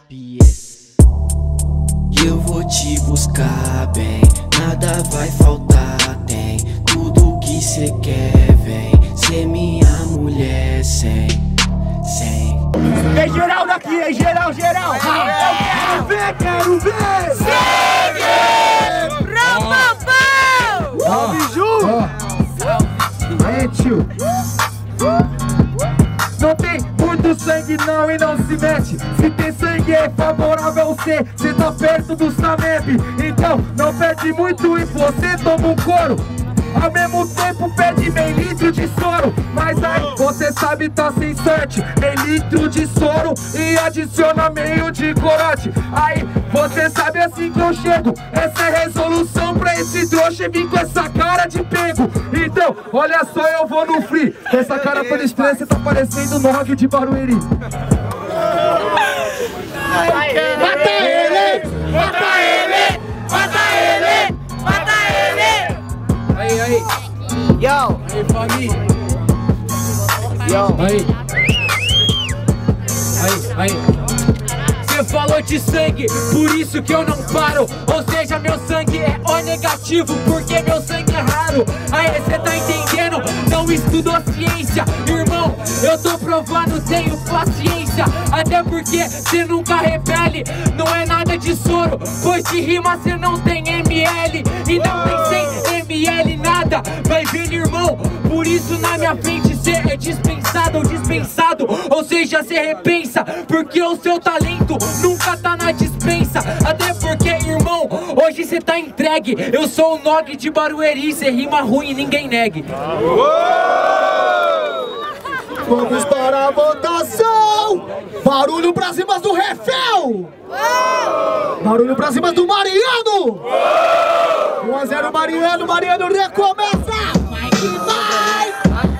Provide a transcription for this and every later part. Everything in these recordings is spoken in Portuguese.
PS. Eu vou te buscar bem, nada vai faltar, tem tudo que cê quer, vem ser minha mulher sem. Vem geral daqui, hein? Geral! Eu quero ver! Sangue! Rapapão! Salve, Ju! Aê, tio! Não tem muito sangue não e não se mete. Se tem sangue é favorável ao cê tá perto do Sameb. Então não perde muito e você toma um couro. Ao mesmo tempo pede meio litro de soro. Mas aí você sabe tá sem sorte. Meio litro de soro e adiciona meio de corote. Aí você sabe assim que eu chego. Essa é resolução pra esse trouxa vir com essa cara de pego. Então, olha só, eu vou no free. Com essa cara toda estranha, você tá parecendo Nog de Barueri. Mata ele! Mata ele! Mata ele! Mata ele! Aí. Yo! Aí, família. Yo! Aí. Você falou de sangue, por isso que eu não paro. Ou seja, meu sangue é O negativo, porque meu sangue é raro. Aí, cê tá entendendo? Não estudou ciência, irmão. Eu tô provando, tenho paciência. Até porque cê nunca rebele. Não é nada de soro, pois de rima cê não tem ML. E não tem 100 ML nada. Vai vendo, irmão. Por isso na minha frente cê é dispensado ou dispensado. Ou seja, cê repensa, porque o seu talento nunca tá na dispensa. Até porque, irmão, hoje cê tá entregue. Eu sou o Nog de Barueri, cê rima ruim e ninguém negue. Vamos para a votação! Barulho pra cima do Refel! Barulho pra cima do Mariano! 1 a 0 Mariano, Mariano recomeça! Vai que vai!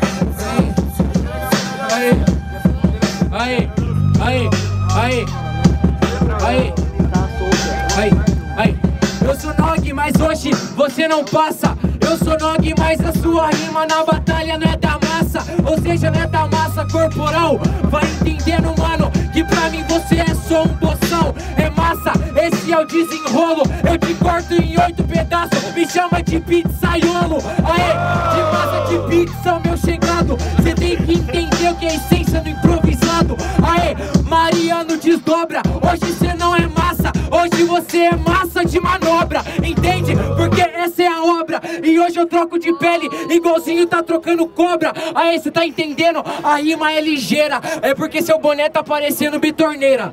Aí. Eu sou Nog, mas hoje você não passa. Eu sou Nog, mas a sua rima na batalha não é da massa. Ou seja, não é da massa corporal. Vai entendendo, mano, que pra mim você é só um boção. É massa, esse é o desenrolo. Eu te corto em 8 pedaços, me chama de pizzaiolo. Aê, de massa de pizza o meu chegado. Cê tem que entender o que é essência do improvisado. Aê, Mariano desdobra. Hoje cê não é massa, hoje você é massa de manobra. Entende? Porque essa é a obra. E hoje eu troco de pele, igualzinho tá trocando cobra. Aê, cê tá entendendo? A rima é ligeira. É porque seu boné tá parecendo bitorneira.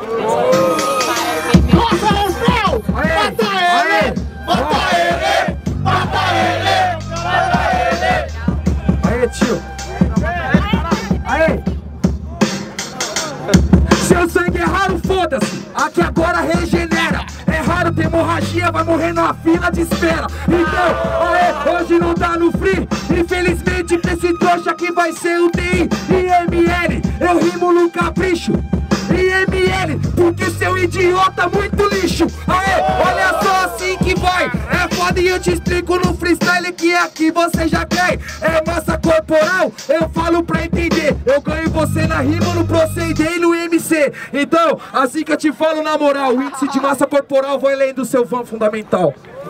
Nossa, Refel! Mata ele! Mata ele! Mata ele! Mata ele! Aê, tio. Aê. Seu sangue é raro, foda-se. Aqui agora regenera. É raro ter hemorragia, vai morrer na fila de espera. Então, aê, hoje não dá no free. Infelizmente pra esse trouxa aqui vai ser o TI e ML. Eu rimo no capricho. E ML, porque seu idiota muito lixo. Aê, olha só assim que vai. É foda e eu te explico no freestyle que aqui você já quer. É massa corporal, eu falo pra entender. Eu ganho você na rima, no proceder e no MC. Então, assim que eu te falo na moral, o índice de massa corporal vai além do seu van fundamental.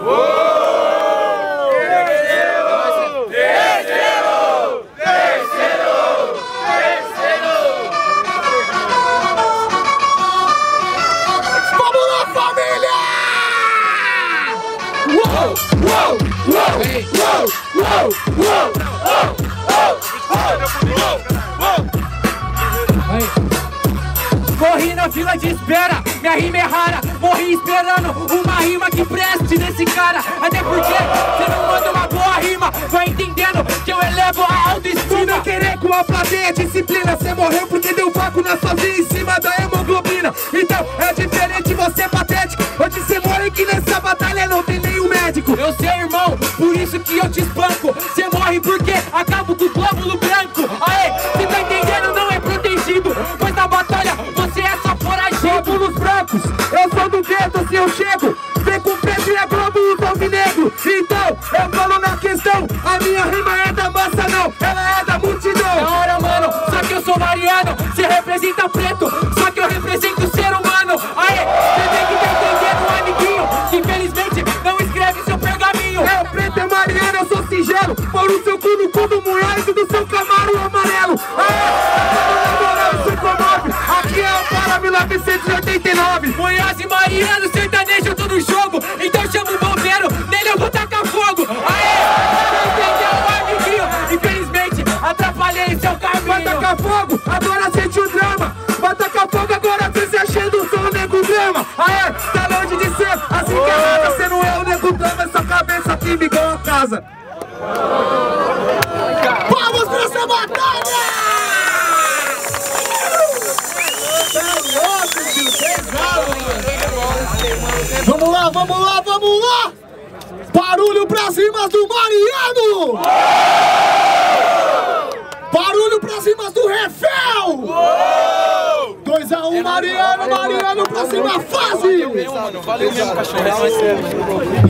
Corri na fila de espera, minha rima é rara. Morri esperando uma rima que preste nesse cara. Até porque você não manda uma boa rima. Vai entendendo que eu elevo a autoestima. Não querer com a plateia disciplina. Você morreu porque deu vácuo na sua vida em cima da hemoglobina. Então é diferente, você é patético. Hoje você morre que nessa batalha não tem nenhum médico. Eu sei, irmão, por isso que eu te espanco. Você morre porque acabo com o glóbulo branco. Aê, você tá entendendo? Não é protegido, pois na batalha você é só foragido. Glóbulos brancos, eu sou do gueto, assim eu chego. Vem com preto e é glóbulos alvinegro. Então, eu falo na questão, a minha rima é da massa não, ela é da multidão. Da hora, mano, só que eu sou Mariano, você representa preto, só que eu represento o ser humano. pau no seu cu, no cu do Moraes e do seu Camaro amarelo. Aqui é o Para 1989. Goiás e Mariano, sertanejo, eu tô no jogo. Então chama o bombeiro, nele eu vou tacar fogo. Aê, você entendeu, amiguinho? Infelizmente, atrapalhei seu caminho. Vai tacar fogo, agora sente o drama. Vai tacar fogo, agora você se achando o som, nego drama. Aê, tá longe de ser assim que é nada. Você não é o nego drama, essa cabeça aqui me igual a casa. Vamos pra essa batalha! Vamos lá, vamos lá, vamos lá! Barulho pra cima do Mariano! Barulho pra cima do Refel! 2-1 Mariano, Mariano pra cima, fase! Valeu mesmo, cachorro.